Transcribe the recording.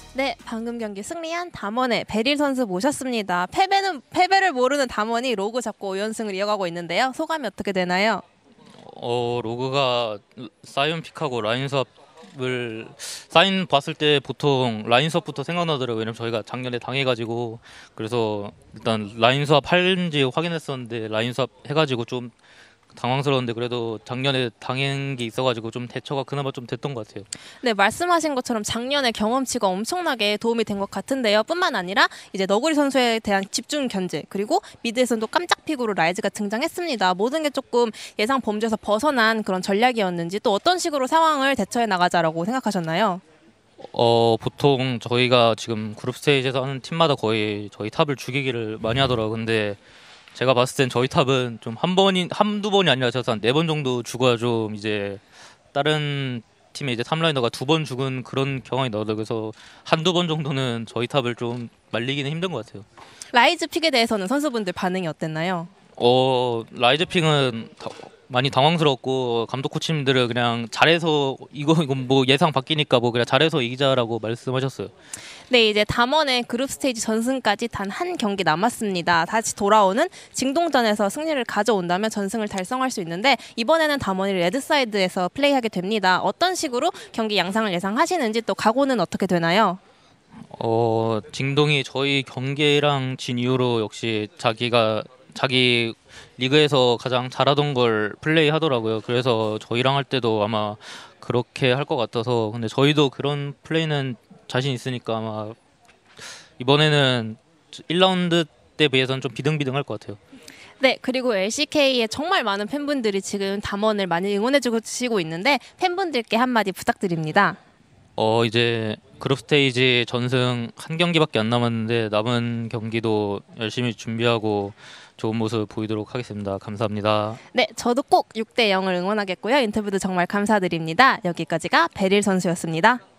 네, 방금 경기 승리한 담원의 베릴 선수 모셨습니다. 패배를 모르는 담원이 로그 잡고 5연승을 이어가고 있는데요. 소감이 어떻게 되나요? 로그가 사이언 픽하고 라인 수업을 사인 봤을 때 보통 라인 수업부터 생각나더라고요. 왜냐면 저희가 작년에 당해가지고 그래서 일단 라인 수업 하는지 확인했었는데 라인 수업 해가지고 좀 당황스러운데 그래도 작년에 당한 게 있어가지고 좀 대처가 그나마 좀 됐던 것 같아요. 네, 말씀하신 것처럼 작년에 경험치가 엄청나게 도움이 된 것 같은데요. 뿐만 아니라 이제 너구리 선수에 대한 집중 견제, 그리고 미드에서는 또 깜짝 픽으로 라이즈가 등장했습니다. 모든 게 조금 예상 범주에서 벗어난 그런 전략이었는지, 또 어떤 식으로 상황을 대처해 나가자라고 생각하셨나요? 보통 저희가 지금 그룹 스테이지에서 하는 팀마다 거의 저희 탑을 죽이기를 많이 하더라고요. 근데 제가 봤을 땐 저희 탑은 좀 한두 번이 아니라 제가 한 4번 정도 죽어야 좀 이제 다른 팀의 이제 탑라이너가 2번 죽은 그런 경험이 나오더라고요. 그래서 한두 번 정도는 저희 탑을 좀 말리기는 힘든 것 같아요. 라이즈 픽에 대해서는 선수분들 반응이 어땠나요? 라이즈 핑은 많이 당황스럽고 감독 코치님들은 그냥 잘해서 이건 뭐 예상 바뀌니까 뭐 그냥 잘해서 이기자라고 말씀하셨어요. 네, 이제 담원의 그룹 스테이지 전승까지 단 한 경기 남았습니다. 다시 돌아오는 징동전에서 승리를 가져온다면 전승을 달성할 수 있는데, 이번에는 담원이 레드사이드에서 플레이하게 됩니다. 어떤 식으로 경기 양상을 예상하시는지, 또 각오는 어떻게 되나요? 징동이 저희 경기랑 진 이후로 역시 자기 리그에서 가장 잘하던 걸 플레이 하더라고요. 그래서 저희랑 할 때도 아마 그렇게 할 것 같아서, 근데 저희도 그런 플레이는 자신 있으니까 아마 이번에는 1라운드 때 비해서는 좀 비등비등할 것 같아요. 네, 그리고 LCK의 정말 많은 팬분들이 지금 담원을 많이 응원해 주시고 있는데, 팬분들께 한마디 부탁드립니다. 이제 그룹 스테이지 전승 한 경기밖에 안 남았는데 남은 경기도 열심히 준비하고 좋은 모습 보이도록 하겠습니다. 감사합니다. 네, 저도 꼭 6대 0을 응원하겠고요. 인터뷰도 정말 감사드립니다. 여기까지가 베릴 선수였습니다.